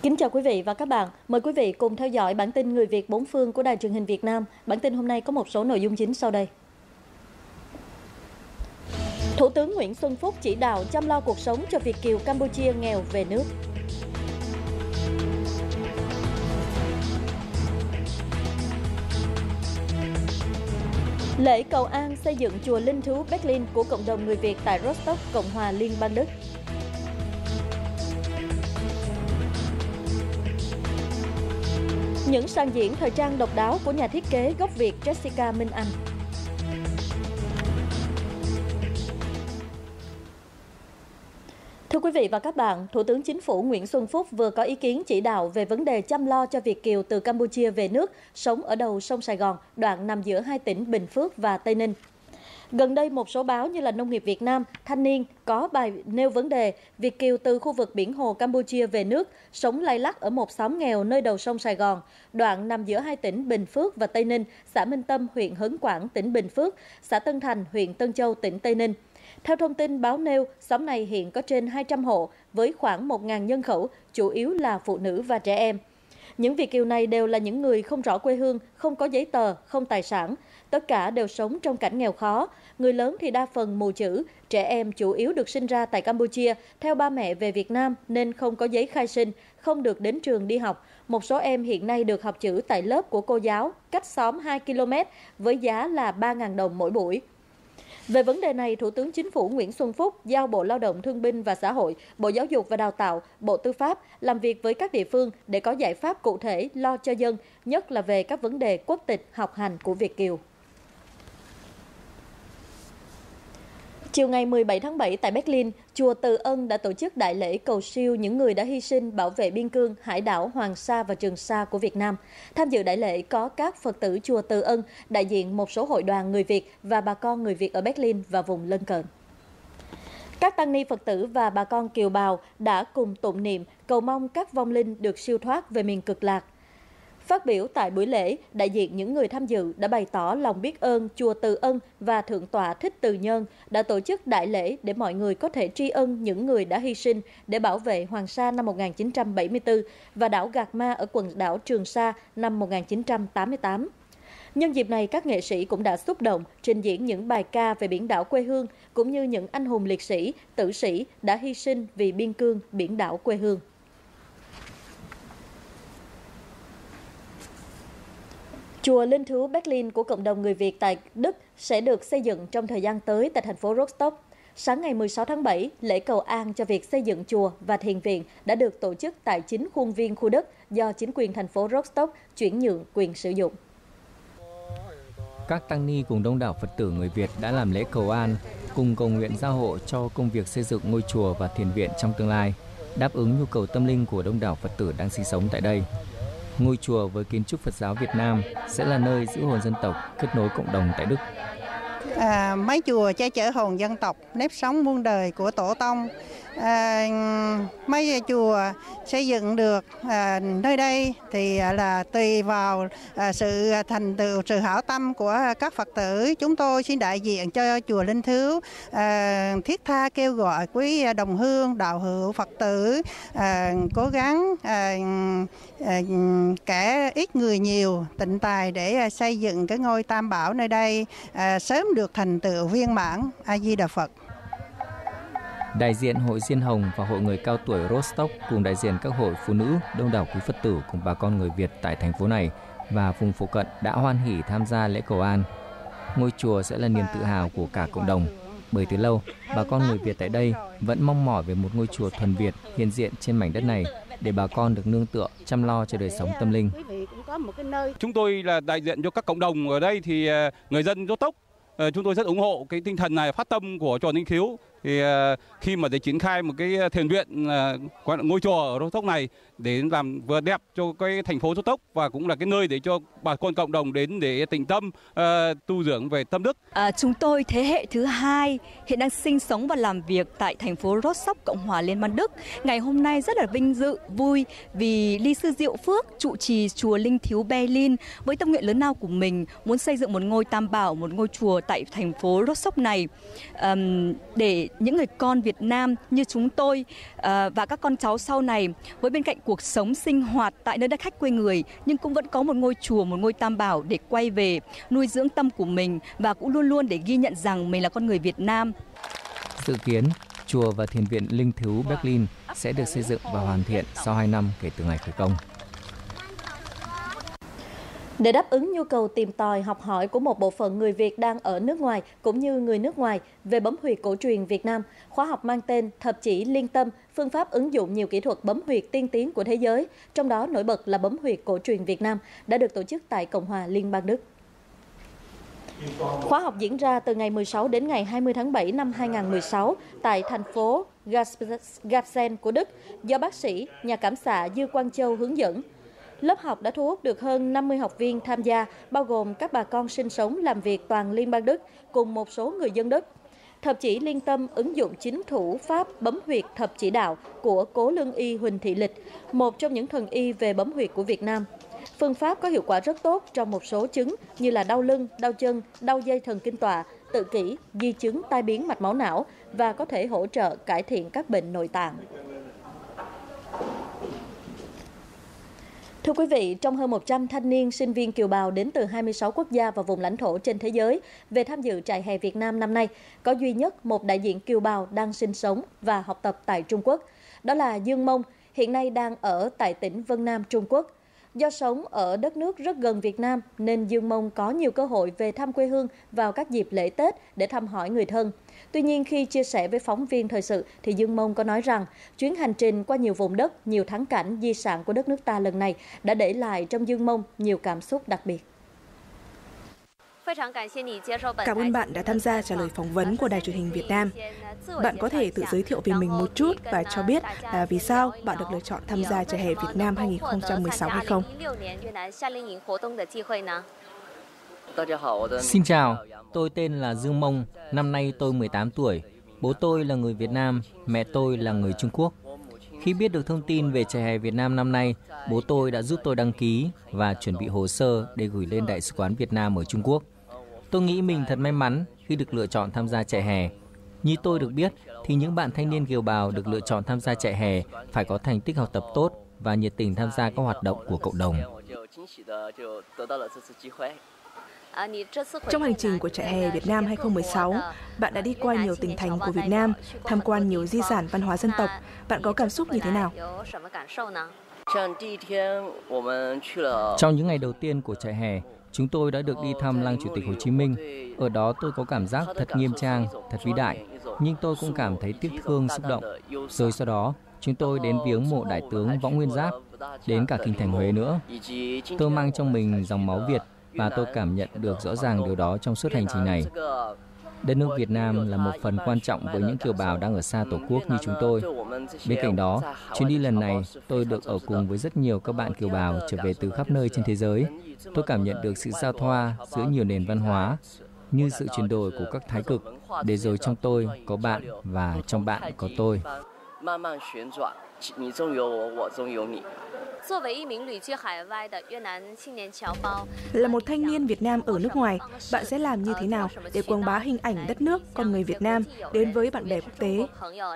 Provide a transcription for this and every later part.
Kính chào quý vị và các bạn. Mời quý vị cùng theo dõi bản tin Người Việt bốn phương của Đài Truyền hình Việt Nam. Bản tin hôm nay có một số nội dung chính sau đây. Thủ tướng Nguyễn Xuân Phúc chỉ đạo chăm lo cuộc sống cho Việt kiều Campuchia nghèo về nước. Lễ cầu an xây dựng chùa Linh Thú Berlin của cộng đồng người Việt tại Rostock, Cộng hòa Liên bang Đức. Những sàn diễn thời trang độc đáo của nhà thiết kế gốc Việt Jessica Minh Anh. Thưa quý vị và các bạn, Thủ tướng Chính phủ Nguyễn Xuân Phúc vừa có ý kiến chỉ đạo về vấn đề chăm lo cho Việt kiều từ Campuchia về nước, sống ở đầu sông Sài Gòn, đoạn nằm giữa hai tỉnh Bình Phước và Tây Ninh. Gần đây, một số báo như là Nông nghiệp Việt Nam, Thanh niên có bài nêu vấn đề Việt kiều từ khu vực biển Hồ Campuchia về nước, sống lay lắt ở một xóm nghèo nơi đầu sông Sài Gòn, đoạn nằm giữa hai tỉnh Bình Phước và Tây Ninh, xã Minh Tâm, huyện Hớn Quản, tỉnh Bình Phước, xã Tân Thành, huyện Tân Châu, tỉnh Tây Ninh. Theo thông tin báo nêu, xóm này hiện có trên 200 hộ với khoảng 1.000 nhân khẩu, chủ yếu là phụ nữ và trẻ em. Những Việt kiều này đều là những người không rõ quê hương, không có giấy tờ, không tài sản. Tất cả đều sống trong cảnh nghèo khó. Người lớn thì đa phần mù chữ, trẻ em chủ yếu được sinh ra tại Campuchia, theo ba mẹ về Việt Nam nên không có giấy khai sinh, không được đến trường đi học. Một số em hiện nay được học chữ tại lớp của cô giáo, cách xóm 2 km với giá là 3.000 đồng mỗi buổi. Về vấn đề này, Thủ tướng Chính phủ Nguyễn Xuân Phúc giao Bộ Lao động Thương binh và Xã hội, Bộ Giáo dục và Đào tạo, Bộ Tư pháp làm việc với các địa phương để có giải pháp cụ thể lo cho dân, nhất là về các vấn đề quốc tịch, học hành của Việt kiều. Chiều ngày 17 tháng 7 tại Berlin, chùa Từ Ân đã tổ chức đại lễ cầu siêu những người đã hy sinh bảo vệ biên cương, hải đảo Hoàng Sa và Trường Sa của Việt Nam. Tham dự đại lễ có các Phật tử chùa Từ Ân, đại diện một số hội đoàn người Việt và bà con người Việt ở Berlin và vùng lân cận. Các tăng ni Phật tử và bà con kiều bào đã cùng tụng niệm cầu mong các vong linh được siêu thoát về miền cực lạc. Phát biểu tại buổi lễ, đại diện những người tham dự đã bày tỏ lòng biết ơn chùa Từ Ân và Thượng tọa Thích Từ Nhơn đã tổ chức đại lễ để mọi người có thể tri ân những người đã hy sinh để bảo vệ Hoàng Sa năm 1974 và đảo Gạc Ma ở quần đảo Trường Sa năm 1988. Nhân dịp này, các nghệ sĩ cũng đã xúc động trình diễn những bài ca về biển đảo quê hương cũng như những anh hùng liệt sĩ, tử sĩ đã hy sinh vì biên cương biển đảo quê hương. Chùa Linh Thú Berlin của cộng đồng người Việt tại Đức sẽ được xây dựng trong thời gian tới tại thành phố Rostock. Sáng ngày 16 tháng 7, lễ cầu an cho việc xây dựng chùa và thiền viện đã được tổ chức tại chính khuôn viên khu đất do chính quyền thành phố Rostock chuyển nhượng quyền sử dụng. Các tăng ni cùng đông đảo Phật tử người Việt đã làm lễ cầu an, cùng cầu nguyện gia hộ cho công việc xây dựng ngôi chùa và thiền viện trong tương lai, đáp ứng nhu cầu tâm linh của đông đảo Phật tử đang sinh sống tại đây. Ngôi chùa với kiến trúc Phật giáo Việt Nam sẽ là nơi giữ hồn dân tộc, kết nối cộng đồng tại Đức. Mái chùa che chở hồn dân tộc, nếp sống muôn đời của tổ tông. Mái chùa xây dựng được nơi đây thì là tùy vào sự thành tựu, sự hảo tâm của các Phật tử. Chúng tôi xin đại diện cho chùa Linh Thú thiết tha kêu gọi quý đồng hương, đạo hữu Phật tử cố gắng kẻ ít người nhiều, tịnh tài để xây dựng cái ngôi Tam Bảo nơi đây sớm được thành tựu viên mãn. A Di Đà Phật. Đại diện Hội Diên Hồng và Hội Người Cao Tuổi Rostock cùng đại diện các hội phụ nữ, đông đảo quý Phật tử cùng bà con người Việt tại thành phố này và vùng phụ cận đã hoan hỉ tham gia lễ cầu an. Ngôi chùa sẽ là niềm tự hào của cả cộng đồng, bởi từ lâu, bà con người Việt tại đây vẫn mong mỏi về một ngôi chùa thuần Việt hiện diện trên mảnh đất này để bà con được nương tựa, chăm lo cho đời sống tâm linh. Chúng tôi là đại diện cho các cộng đồng ở đây thì người dân Rostock, chúng tôi rất ủng hộ cái tinh thần này, phát tâm của chùa Linh Thú. Thì khi mà để triển khai một cái thiền viện, ngôi chùa ở Rostock này để làm vừa đẹp cho cái thành phố Rostock và cũng là cái nơi để cho bà con cộng đồng đến để tĩnh tâm, tu dưỡng về tâm đức. Chúng tôi thế hệ thứ hai hiện đang sinh sống và làm việc tại thành phố Rostock, Cộng hòa Liên bang Đức. Ngày hôm nay rất là vinh dự, vui vì Ly sư Diệu Phước trụ trì chùa Linh Thú Berlin với tâm nguyện lớn lao của mình muốn xây dựng một ngôi Tam Bảo, một ngôi chùa tại thành phố Rostock này để những người con Việt Nam như chúng tôi và các con cháu sau này, với bên cạnh cuộc sống sinh hoạt tại nơi đất khách quê người, nhưng cũng vẫn có một ngôi chùa, một ngôi tam bảo để quay về nuôi dưỡng tâm của mình và cũng luôn luôn để ghi nhận rằng mình là con người Việt Nam. Dự kiến, chùa và thiền viện Linh Thiếu Berlin sẽ được xây dựng và hoàn thiện sau 2 năm kể từ ngày khởi công. Để đáp ứng nhu cầu tìm tòi học hỏi của một bộ phận người Việt đang ở nước ngoài cũng như người nước ngoài về bấm huyệt cổ truyền Việt Nam, khóa học mang tên Thập chỉ Liên tâm, phương pháp ứng dụng nhiều kỹ thuật bấm huyệt tiên tiến của thế giới, trong đó nổi bật là bấm huyệt cổ truyền Việt Nam, đã được tổ chức tại Cộng hòa Liên bang Đức. Khóa học diễn ra từ ngày 16 đến ngày 20 tháng 7 năm 2016 tại thành phố Garbsen của Đức, do bác sĩ, nhà cảm xạ Dư Quang Châu hướng dẫn. Lớp học đã thu hút được hơn 50 học viên tham gia, bao gồm các bà con sinh sống làm việc toàn Liên bang Đức cùng một số người dân Đức. Thập chỉ Liên tâm ứng dụng chính thủ pháp bấm huyệt thập chỉ đạo của Cố Lương y Huỳnh Thị Lịch, một trong những thần y về bấm huyệt của Việt Nam. Phương pháp có hiệu quả rất tốt trong một số chứng như là đau lưng, đau chân, đau dây thần kinh tọa, tự kỷ, di chứng tai biến mạch máu não và có thể hỗ trợ cải thiện các bệnh nội tạng. Thưa quý vị, trong hơn 100 thanh niên sinh viên kiều bào đến từ 26 quốc gia và vùng lãnh thổ trên thế giới về tham dự trại hè Việt Nam năm nay, có duy nhất một đại diện kiều bào đang sinh sống và học tập tại Trung Quốc. Đó là Dương Mông, hiện nay đang ở tại tỉnh Vân Nam, Trung Quốc. Do sống ở đất nước rất gần Việt Nam nên Dương Mông có nhiều cơ hội về thăm quê hương vào các dịp lễ Tết để thăm hỏi người thân. Tuy nhiên, khi chia sẻ với phóng viên thời sự thì Dương Mông có nói rằng chuyến hành trình qua nhiều vùng đất, nhiều thắng cảnh, di sản của đất nước ta lần này đã để lại trong Dương Mông nhiều cảm xúc đặc biệt. Cảm ơn bạn đã tham gia trả lời phỏng vấn của Đài Truyền hình Việt Nam. Bạn có thể tự giới thiệu về mình một chút và cho biết là vì sao bạn được lựa chọn tham gia trại hè Việt Nam 2016 hay không? Xin chào, tôi tên là Dương Mông, năm nay tôi 18 tuổi. Bố tôi là người Việt Nam, mẹ tôi là người Trung Quốc. Khi biết được thông tin về trại hè Việt Nam năm nay, bố tôi đã giúp tôi đăng ký và chuẩn bị hồ sơ để gửi lên Đại sứ quán Việt Nam ở Trung Quốc. Tôi nghĩ mình thật may mắn khi được lựa chọn tham gia trại hè. Như tôi được biết, thì những bạn thanh niên kiều bào được lựa chọn tham gia trại hè phải có thành tích học tập tốt và nhiệt tình tham gia các hoạt động của cộng đồng. Trong hành trình của trại hè Việt Nam 2016, bạn đã đi qua nhiều tỉnh thành của Việt Nam, tham quan nhiều di sản văn hóa dân tộc. Bạn có cảm xúc như thế nào? Trong những ngày đầu tiên của trại hè, chúng tôi đã được đi thăm Lăng Chủ tịch Hồ Chí Minh. Ở đó tôi có cảm giác thật nghiêm trang, thật vĩ đại, nhưng tôi cũng cảm thấy tiếc thương, xúc động. Rồi sau đó, chúng tôi đến viếng mộ Đại tướng Võ Nguyên Giáp, đến cả kinh thành Huế nữa. Tôi mang trong mình dòng máu Việt và tôi cảm nhận được rõ ràng điều đó trong suốt hành trình này. Đất nước Việt Nam là một phần quan trọng với những kiều bào đang ở xa Tổ quốc như chúng tôi. Bên cạnh đó, chuyến đi lần này tôi được ở cùng với rất nhiều các bạn kiều bào trở về từ khắp nơi trên thế giới. Tôi cảm nhận được sự giao thoa giữa nhiều nền văn hóa, như sự chuyển đổi của các thái cực, để rồi trong tôi có bạn và trong bạn có tôi. Là một thanh niên Việt Nam ở nước ngoài, bạn sẽ làm như thế nào để quảng bá hình ảnh đất nước, con người Việt Nam đến với bạn bè quốc tế?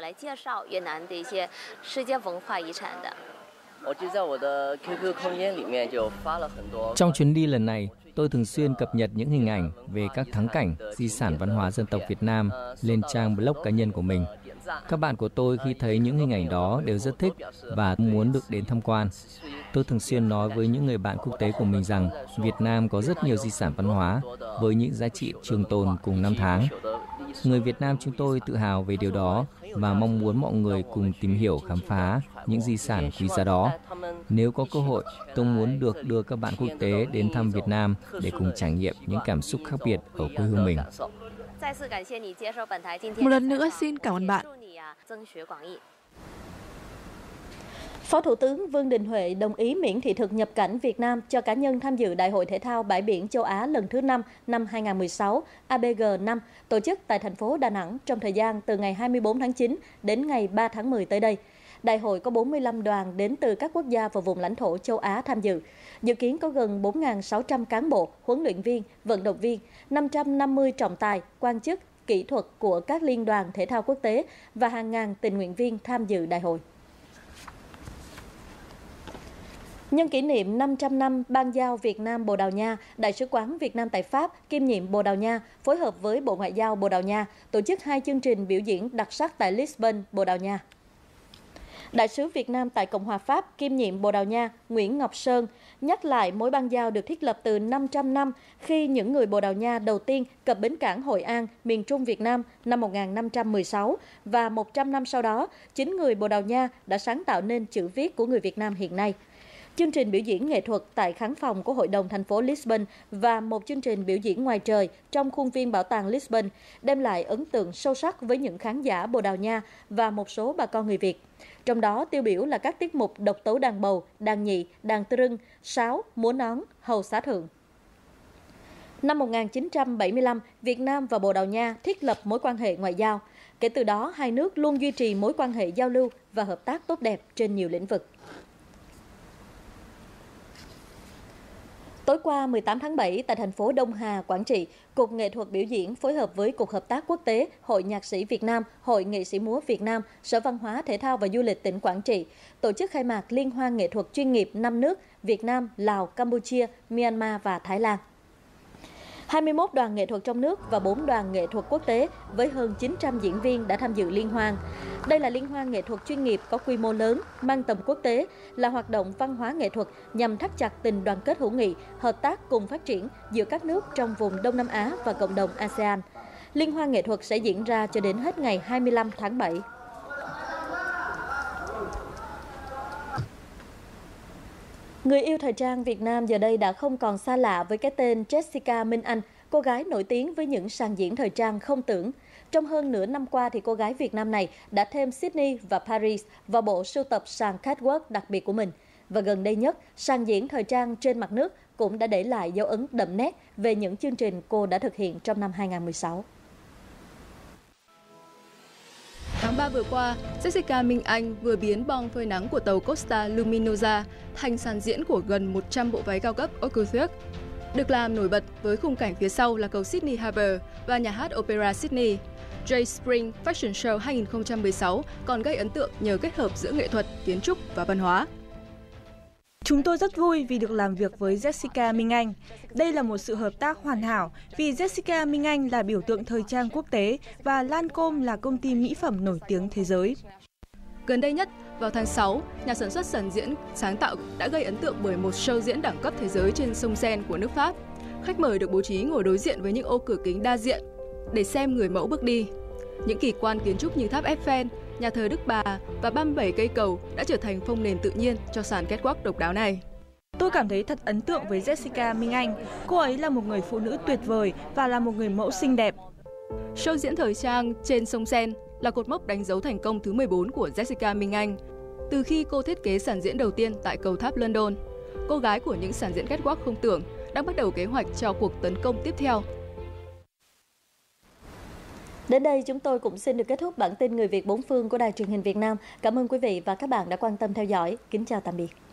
Trong chuyến đi lần này, tôi thường xuyên cập nhật những hình ảnh về các thắng cảnh, di sản văn hóa dân tộc Việt Nam lên trang blog cá nhân của mình. Các bạn của tôi khi thấy những hình ảnh đó đều rất thích và muốn được đến tham quan. Tôi thường xuyên nói với những người bạn quốc tế của mình rằng Việt Nam có rất nhiều di sản văn hóa với những giá trị trường tồn cùng năm tháng. Người Việt Nam chúng tôi tự hào về điều đó và mong muốn mọi người cùng tìm hiểu, khám phá những di sản quý giá đó. Nếu có cơ hội, tôi muốn được đưa các bạn quốc tế đến thăm Việt Nam để cùng trải nghiệm những cảm xúc khác biệt ở quê hương mình. Một lần nữa xin cảm ơn bạn. Phó Thủ tướng Vương Đình Huệ đồng ý miễn thị thực nhập cảnh Việt Nam cho cá nhân tham dự Đại hội Thể thao Bãi biển Châu Á lần thứ 5 năm 2016 ABG5 tổ chức tại thành phố Đà Nẵng trong thời gian từ ngày 24 tháng 9 đến ngày 3 tháng 10 tới đây. Đại hội có 45 đoàn đến từ các quốc gia và vùng lãnh thổ châu Á tham dự. Dự kiến có gần 4.600 cán bộ, huấn luyện viên, vận động viên, 550 trọng tài, quan chức kỹ thuật của các liên đoàn thể thao quốc tế và hàng ngàn tình nguyện viên tham dự đại hội. Nhân kỷ niệm 500 năm ban giao Việt Nam Bồ Đào Nha, Đại sứ quán Việt Nam tại Pháp kiêm nhiệm Bồ Đào Nha phối hợp với Bộ Ngoại giao Bồ Đào Nha tổ chức 2 chương trình biểu diễn đặc sắc tại Lisbon, Bồ Đào Nha. Đại sứ Việt Nam tại Cộng hòa Pháp kiêm nhiệm Bồ Đào Nha Nguyễn Ngọc Sơn nhắc lại mối bang giao được thiết lập từ 500 năm khi những người Bồ Đào Nha đầu tiên cập bến cảng Hội An, miền Trung Việt Nam năm 1516 và 100 năm sau đó, chính người Bồ Đào Nha đã sáng tạo nên chữ viết của người Việt Nam hiện nay. Chương trình biểu diễn nghệ thuật tại khán phòng của Hội đồng thành phố Lisbon và một chương trình biểu diễn ngoài trời trong khuôn viên bảo tàng Lisbon đem lại ấn tượng sâu sắc với những khán giả Bồ Đào Nha và một số bà con người Việt. Trong đó tiêu biểu là các tiết mục độc tấu đàn bầu, đàn nhị, đàn trưng, sáo, múa nón, hầu xá thượng. Năm 1975, Việt Nam và Bồ Đào Nha thiết lập mối quan hệ ngoại giao. Kể từ đó, hai nước luôn duy trì mối quan hệ giao lưu và hợp tác tốt đẹp trên nhiều lĩnh vực. Tối qua 18 tháng 7 tại thành phố Đông Hà, Quảng Trị, Cục Nghệ thuật biểu diễn phối hợp với Cục Hợp tác Quốc tế, Hội Nhạc sĩ Việt Nam, Hội Nghệ sĩ múa Việt Nam, Sở Văn hóa Thể thao và Du lịch tỉnh Quảng Trị tổ chức khai mạc Liên hoan nghệ thuật chuyên nghiệp 5 nước Việt Nam, Lào, Campuchia, Myanmar và Thái Lan. 21 đoàn nghệ thuật trong nước và 4 đoàn nghệ thuật quốc tế với hơn 900 diễn viên đã tham dự liên hoan. Đây là liên hoan nghệ thuật chuyên nghiệp có quy mô lớn, mang tầm quốc tế, là hoạt động văn hóa nghệ thuật nhằm thắt chặt tình đoàn kết hữu nghị, hợp tác cùng phát triển giữa các nước trong vùng Đông Nam Á và cộng đồng ASEAN. Liên hoan nghệ thuật sẽ diễn ra cho đến hết ngày 25 tháng 7. Người yêu thời trang Việt Nam giờ đây đã không còn xa lạ với cái tên Jessica Minh Anh, cô gái nổi tiếng với những sàn diễn thời trang không tưởng. Trong hơn nửa năm qua, thì cô gái Việt Nam này đã thêm Sydney và Paris vào bộ sưu tập sàn catwalk đặc biệt của mình. Và gần đây nhất, sàn diễn thời trang trên mặt nước cũng đã để lại dấu ấn đậm nét về những chương trình cô đã thực hiện trong năm 2016. Tháng 3 vừa qua, Jessica Minh Anh vừa biến bong phơi nắng của tàu Costa Luminosa thành sàn diễn của gần 100 bộ váy cao cấp Ocutheuk. Được làm nổi bật với khung cảnh phía sau là cầu Sydney Harbour và nhà hát Opera Sydney. J Spring Fashion Show 2016 còn gây ấn tượng nhờ kết hợp giữa nghệ thuật, kiến trúc và văn hóa. Chúng tôi rất vui vì được làm việc với Jessica Minh Anh. Đây là một sự hợp tác hoàn hảo vì Jessica Minh Anh là biểu tượng thời trang quốc tế và Lancôme là công ty mỹ phẩm nổi tiếng thế giới. Gần đây nhất, vào tháng 6, nhà sản xuất sàn diễn sáng tạo đã gây ấn tượng bởi một show diễn đẳng cấp thế giới trên sông Seine của nước Pháp. Khách mời được bố trí ngồi đối diện với những ô cửa kính đa diện để xem người mẫu bước đi. Những kỳ quan kiến trúc như tháp Eiffel, nhà thờ Đức Bà và 37 cây cầu đã trở thành phông nền tự nhiên cho sàn catwalk độc đáo này. Tôi cảm thấy thật ấn tượng với Jessica Minh Anh. Cô ấy là một người phụ nữ tuyệt vời và là một người mẫu xinh đẹp. Show diễn thời trang trên sông Seine là cột mốc đánh dấu thành công thứ 14 của Jessica Minh Anh. Từ khi cô thiết kế sàn diễn đầu tiên tại cầu tháp London, cô gái của những sàn diễn catwalk không tưởng đang bắt đầu kế hoạch cho cuộc tấn công tiếp theo. Đến đây chúng tôi cũng xin được kết thúc bản tin Người Việt bốn phương của Đài Truyền hình Việt Nam. Cảm ơn quý vị và các bạn đã quan tâm theo dõi. Kính chào tạm biệt.